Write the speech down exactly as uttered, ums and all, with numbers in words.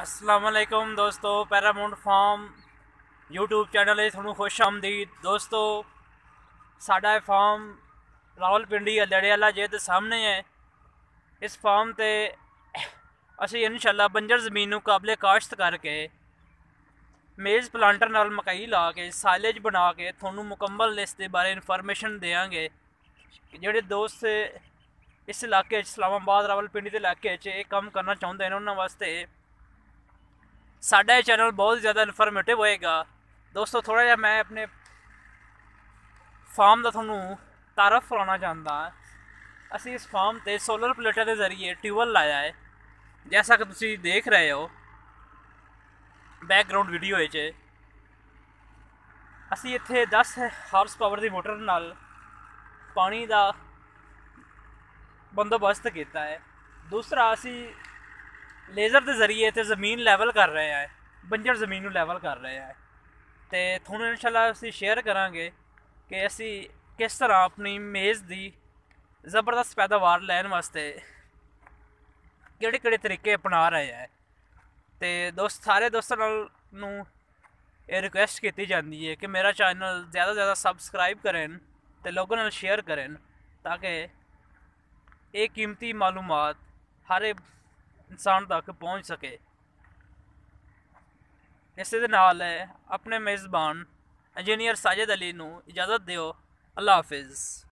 अस्सलाम वालेकुम दोस्तों, पैरामाउंट फार्म यूट्यूब चैनल है थोनू खुश आमदीद। दोस्तों साडा फार्म रावलपिंडी अल्लड़े वाला जिद सामने है। इस फार्म ते असी इंशाल्लाह बंजर ज़मीन काबले काश्त करके मेज़ प्लांटर नाल मकई ला के साइलेज बना के थोनू मुकम्मल इसके बारे इन्फॉर्मेशन देंगे। जेह्ड़े दोस्त इस इलाके इस्लामाबाद रावलपिंडी के इलाके ये काम करना चाहते हैं उन्होंने वास्ते साडा चैनल बहुत ज़्यादा इन्फॉर्मेटिव होएगा। दोस्तों थोड़ा जहा मैं अपने फार्म का थोनू तारफ कराना चाहता। असी इस फार्म ते सोलर प्लेटा के जरिए ट्यूबवैल लाया है, जैसा कि तुम देख रहे हो बैकग्राउंड वीडियो च। असी इत्थे दस हार्स पावर की मोटर नाल पानी का बंदोबस्त किया है। दूसरा असी लेज़र के जरिए इतने ज़मीन लैवल कर रहे हैं, बंजर ज़मीन लैवल कर रहे हैं। तो थोड़ा इंशाल्लाह असी शेयर करांगे कि असी किस तरह अपनी मेज़ की ज़बरदस्त पैदावार लैन वास्ते किहड़े किहड़े तरीके अपना रहे हैं। तो दोस्त सारे दोस्तों नू ये रिक्वेस्ट की जाती है कि मेरा चैनल ज़्यादा से ज़्यादा सबसक्राइब करें तो लोगों नाल शेयर करें, ताकि ये कीमती मालूमात हर एक इंसान तक पहुँच सके। इस दे नाल अपने मेज़बान इंजीनियर साजिद अली नू इजाज़त दिओ। अल्लाह हाफिज़।